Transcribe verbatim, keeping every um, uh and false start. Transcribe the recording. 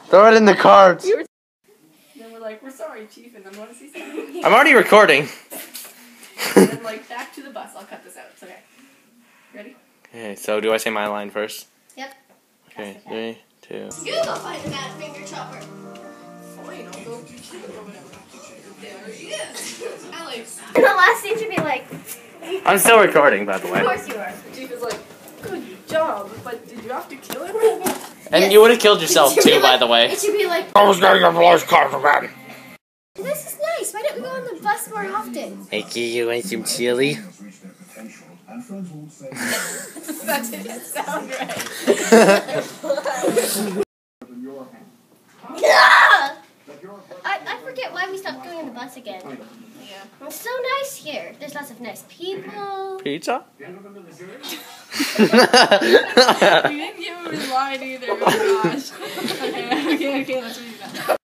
Throw it in the cart. We were then we're like, we're sorry, Chief, and then want to see something. I'm already recording. And then like back to the bus. I'll cut this out. It's okay. Ready? Okay, so do I say my line first? Yep. Okay, three, two. You go find the bad finger chopper. Fine, I'll go. There he is. Alex. And the last scene should be like. I'm still recording, by the way. Of course you are. Chief is like, good job, but did you have to kill him? And Yes. you would have killed yourself It should too, be by like- the way. It should be like. I was getting a voice compliment. This is nice. Why don't we go on the bus more often? Hey, kid, you want some chili? That didn't sound right. Yeah! I, I forget why we stopped going on the bus again. Yeah. It's so nice here. There's lots of nice people. Pizza? You didn't give him his line either. Oh my gosh. Okay, okay, okay, let's read that.